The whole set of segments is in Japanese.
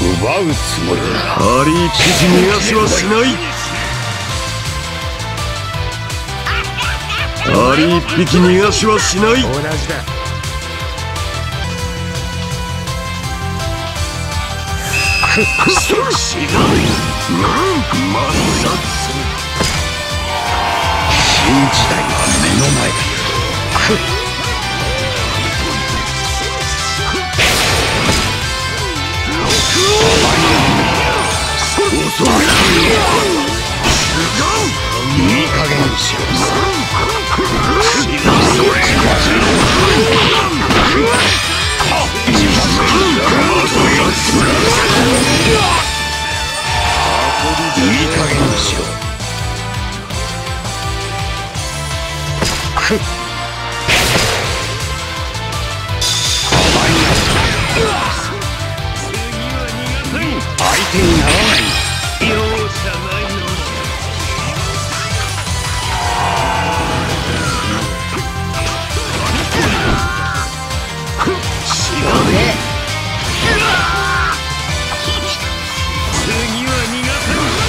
奪うつもりだ。 ハリー一匹逃がしはしない。ハリー一匹逃がしはしない。 同じだ。 しない。まさつ。 新時代は目の前だ。いい加減にしろ。いい加減にしろ。相手にならない。容赦ないの。知らねえ。次は逃がさん。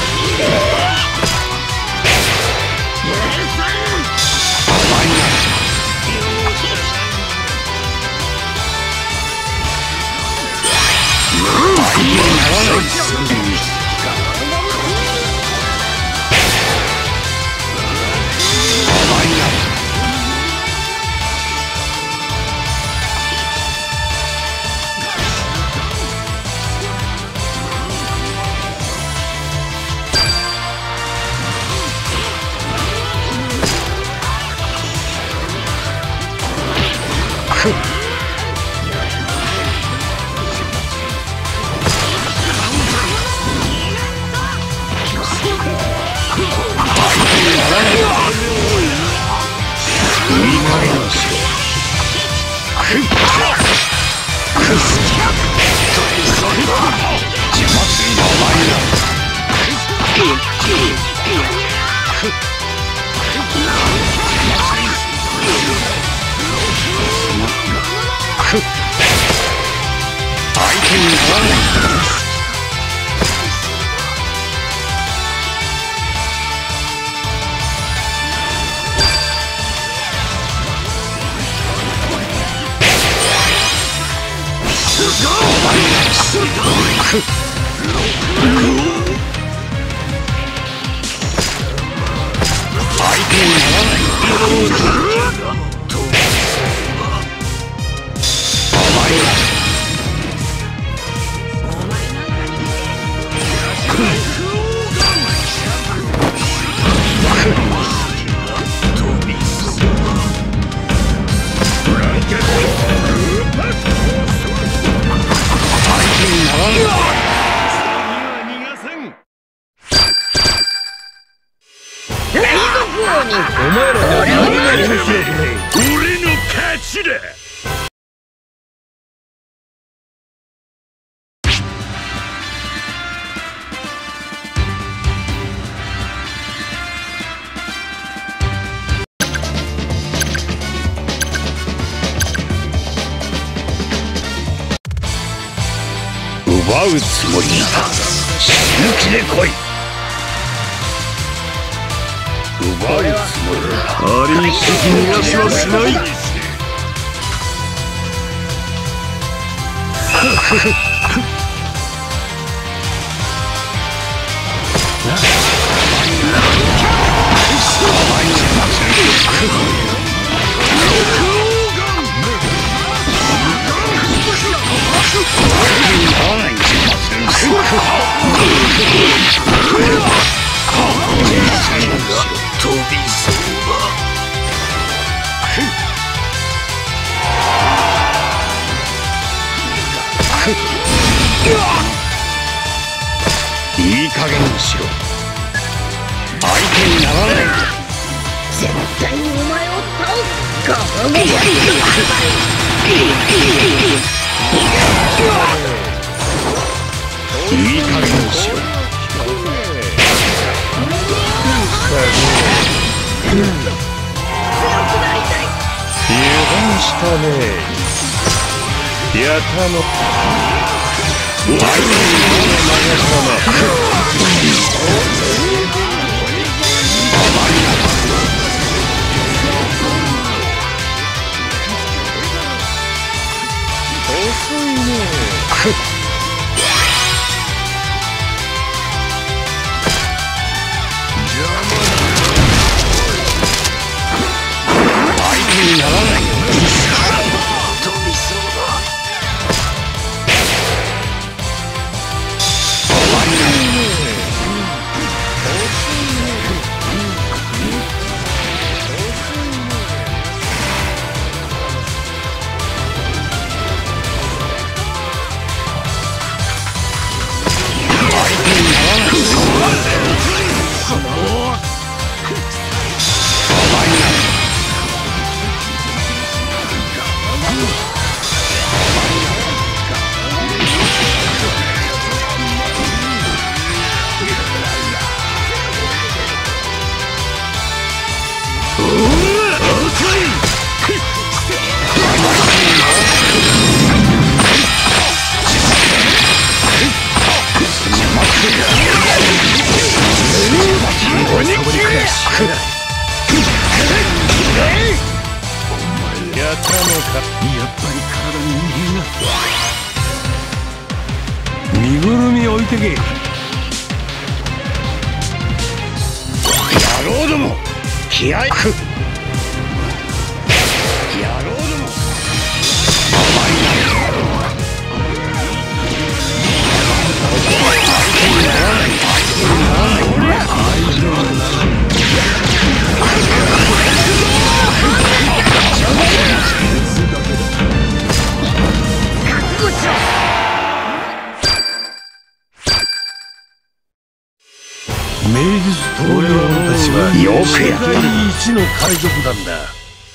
奪うつもりだ。死ぬ気で来い。奪うつもりだ。 ハリー一匹逃がしはしない。 飛びそうだ。いい加減にしろ。相手にならない。 絶対にお前を倒す。ガバガバ。 いい加減にしろ。 油断したね。やたの。 身ぐるみ置いてけ。 野郎ども気合いく。野郎ども名実ともに俺たちはよくやった世界一の海賊団だ。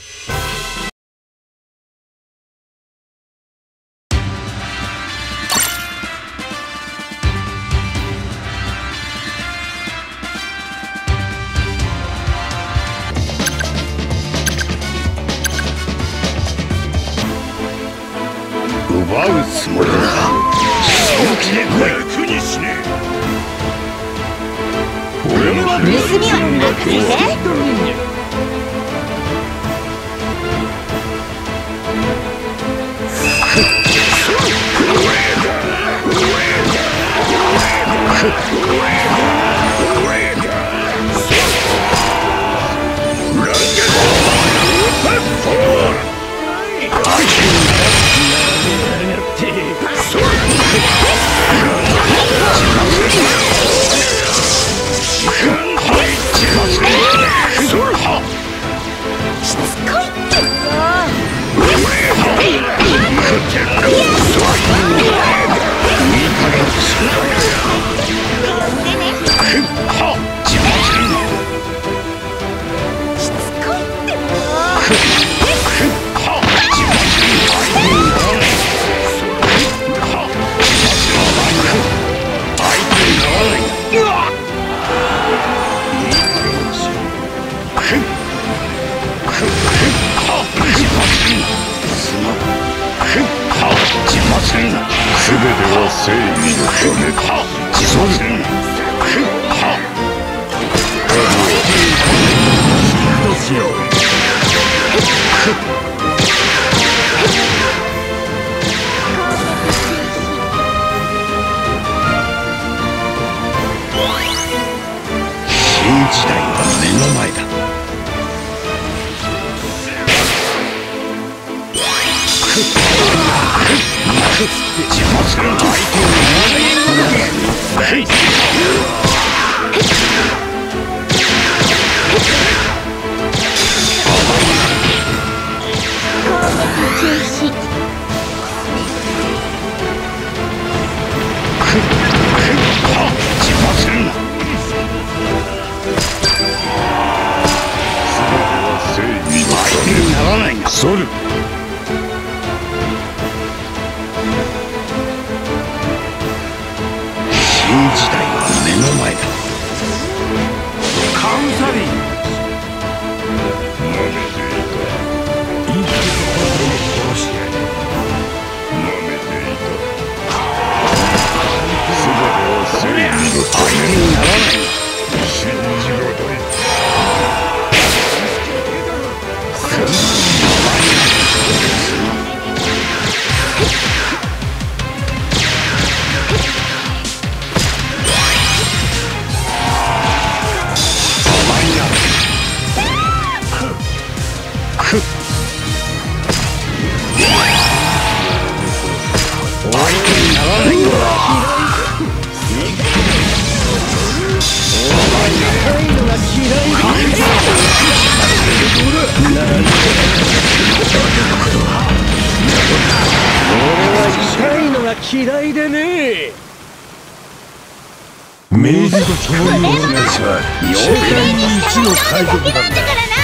奪うつもりだ。死ぬ気で来い。楽にしねえ。 盗みは任せて。 全ては正義のためか。どうしよう。 新時代は目の前だ。 ソル。 新時代は目の前だ。 カウンサリン。いいところで殺し合い。 にならない信じろと言った嫌いでね。 明治と共有のやつは妖怪に一の海賊なんだ。